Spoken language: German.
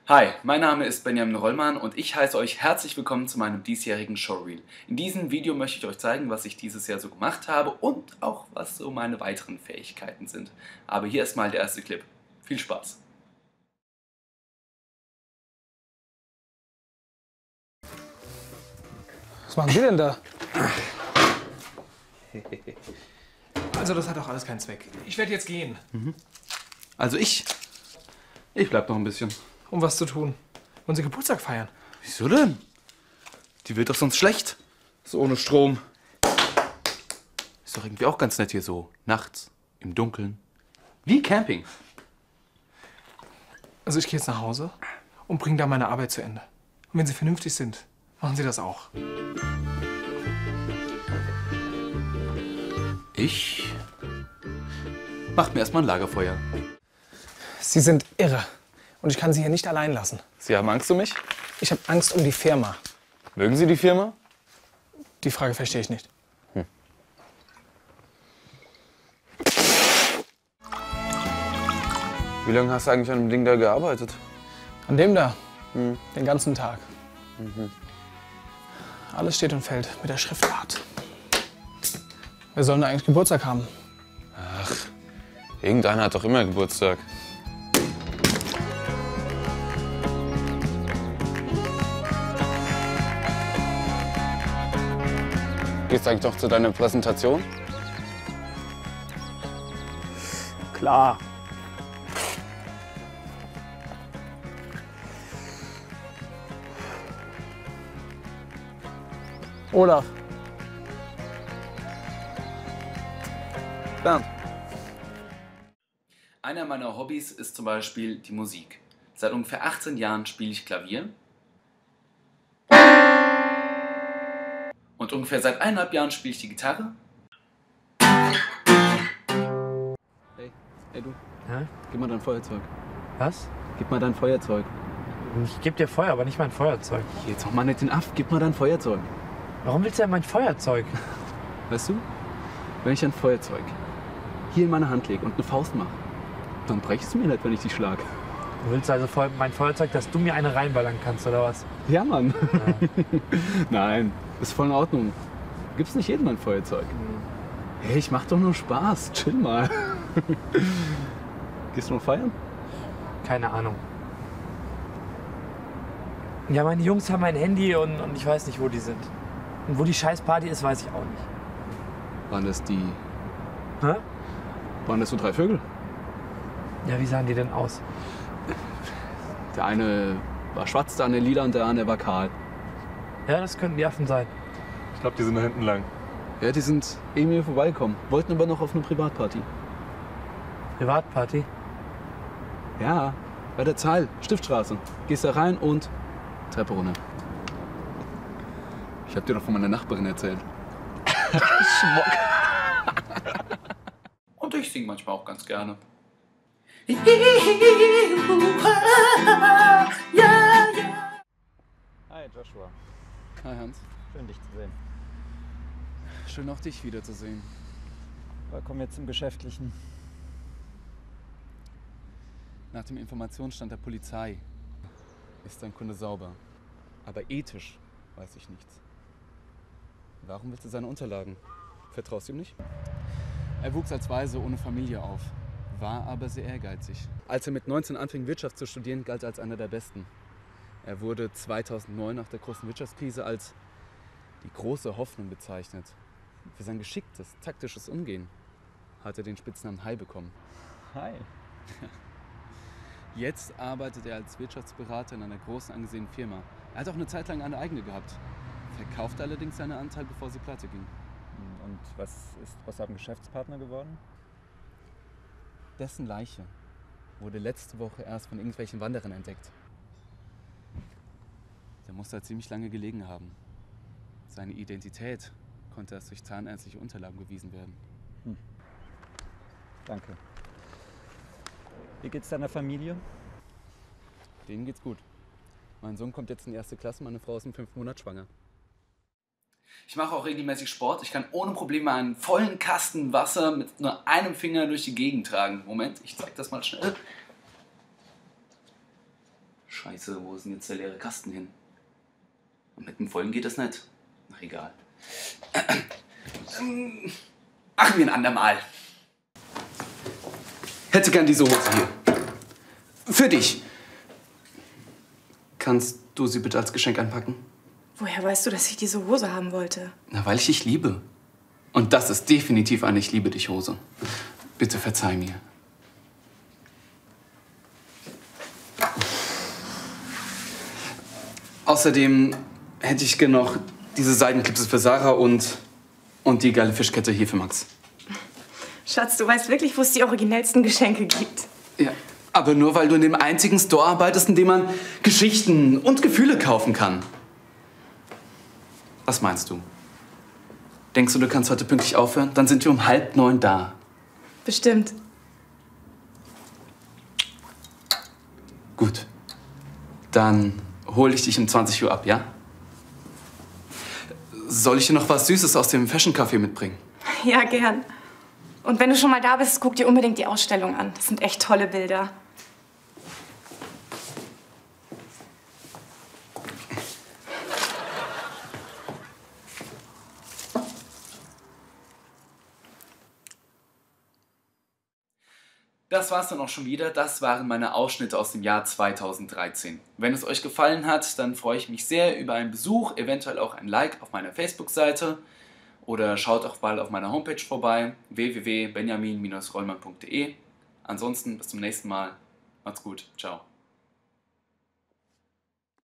Hi, mein Name ist Benjamin Rollmann und ich heiße euch herzlich willkommen zu meinem diesjährigen Showreel. In diesem Video möchte ich euch zeigen, was ich dieses Jahr so gemacht habe und auch was so meine weiteren Fähigkeiten sind. Aber hier ist mal der erste Clip. Viel Spaß! Was machen Sie denn da? Also das hat doch alles keinen Zweck. Ich werde jetzt gehen. Also ich bleib noch ein bisschen. Um was zu tun. Wollen Sie Geburtstag feiern? Wieso denn? Die wird doch sonst schlecht. So ohne Strom. Ist doch irgendwie auch ganz nett hier so. Nachts, im Dunkeln. Wie Camping. Also ich gehe jetzt nach Hause und bringe da meine Arbeit zu Ende. Und wenn Sie vernünftig sind, machen Sie das auch. Ich mach mir erstmal ein Lagerfeuer. Sie sind irre. Und ich kann Sie hier nicht allein lassen. Sie haben Angst um mich? Ich habe Angst um die Firma. Mögen Sie die Firma? Die Frage verstehe ich nicht. Wie lange hast du eigentlich an dem Ding da gearbeitet? An dem da. Den ganzen Tag. Alles steht und fällt mit der Schriftart. Wir sollen da eigentlich Geburtstag haben. Ach, irgendeiner hat doch immer Geburtstag. Gehst du eigentlich noch zu deiner Präsentation? Klar. Olaf. Bernd. Einer meiner Hobbys ist zum Beispiel die Musik. Seit ungefähr 18 Jahren spiele ich Klavier. Und ungefähr seit 1,5 Jahren spiele ich die Gitarre. Hey du, Hä? gib mal dein Feuerzeug. Was? Gib mal dein Feuerzeug. Ich geb dir Feuer, aber nicht mein Feuerzeug. Jetzt mach mal nicht den Aff, gib mal dein Feuerzeug. Warum willst du denn mein Feuerzeug? Weißt du, wenn ich ein Feuerzeug hier in meine Hand lege und eine Faust mache, dann brechst du mir nicht, wenn ich dich schlag. Du willst also mein Feuerzeug, dass du mir eine reinballern kannst, oder was? Ja, Mann. Ja. Nein, ist voll in Ordnung. Gibt's nicht jedem ein Feuerzeug. Hey, ich mach doch nur Spaß. Chill mal. Gehst du noch feiern? Keine Ahnung. Ja, meine Jungs haben ein Handy und ich weiß nicht, wo die sind. Und wo die Scheißparty ist, weiß ich auch nicht. Waren das die... Hä? Waren das so 3 Vögel? Ja, wie sahen die denn aus? Der eine war schwarz, der andere lila und der andere war kahl. Ja, das könnten die Affen sein. Ich glaube, die sind da hinten lang. Ja, die sind eben hier vorbeigekommen. Wollten aber noch auf eine Privatparty. Privatparty? Ja, bei der Zahl, Stiftstraße. Gehst da rein und Treppe runter. Ich hab dir doch von meiner Nachbarin erzählt. Und ich singe manchmal auch ganz gerne. Hi Joshua, Hi Hans. schön dich zu sehen. Schön auch dich wiederzusehen. Aber kommen wir zum Geschäftlichen. Nach dem Informationsstand der Polizei ist dein Kunde sauber. Aber ethisch weiß ich nichts. Warum willst du seine Unterlagen? Vertraust du ihm nicht? Er wuchs als Waise ohne Familie auf, war aber sehr ehrgeizig. Als er mit 19 anfing, Wirtschaft zu studieren, galt er als einer der Besten. Er wurde 2009 nach der großen Wirtschaftskrise als die große Hoffnung bezeichnet. Für sein geschicktes, taktisches Umgehen hat er den Spitznamen Hai bekommen. Hi. Jetzt arbeitet er als Wirtschaftsberater in einer großen angesehenen Firma. Er hat auch eine Zeit lang eine eigene gehabt, verkaufte allerdings seinen Anteil, bevor sie pleite ging. Und was ist aus seinem Geschäftspartner geworden? Dessen Leiche wurde letzte Woche erst von irgendwelchen Wanderern entdeckt. Der muss da ziemlich lange gelegen haben. Seine Identität konnte erst durch zahnärztliche Unterlagen bewiesen werden. Danke. Wie geht's deiner Familie? Denen geht's gut. Mein Sohn kommt jetzt in die 1. Klasse, meine Frau ist im 5. Monat schwanger. Ich mache auch regelmäßig Sport. Ich kann ohne Probleme einen vollen Kasten Wasser mit nur einem Finger durch die Gegend tragen. Moment, ich zeig das mal schnell. Scheiße, wo ist denn jetzt der leere Kasten hin? Und mit dem vollen geht das nicht. Ach, egal. Machen wir ein andermal. Hätte gern diese Hose hier. Für dich. Kannst du sie bitte als Geschenk einpacken? Woher weißt du, dass ich diese Hose haben wollte? Na, weil ich dich liebe. Und das ist definitiv eine Ich liebe dich Hose. Bitte verzeih mir. Außerdem hätte ich gerne noch diese Seidenklipse für Sarah und die geile Fischkette hier für Max. Schatz, du weißt wirklich, wo es die originellsten Geschenke gibt. Ja, aber nur, weil du in dem einzigen Store arbeitest, in dem man Geschichten und Gefühle kaufen kann. Was meinst du? Denkst du, du kannst heute pünktlich aufhören? Dann sind wir um 8:30 da. Bestimmt. Gut. Dann hole ich dich um 20 Uhr ab, ja? Soll ich dir noch was Süßes aus dem Fashion Café mitbringen? Ja, gern. Und wenn du schon mal da bist, guck dir unbedingt die Ausstellung an. Das sind echt tolle Bilder. Das war's dann auch schon wieder. Das waren meine Ausschnitte aus dem Jahr 2013. Wenn es euch gefallen hat, dann freue ich mich sehr über einen Besuch, eventuell auch ein Like auf meiner Facebook-Seite oder schaut auch bald auf meiner Homepage vorbei, www.benjamin-rollmann.de. Ansonsten bis zum nächsten Mal. Macht's gut. Ciao.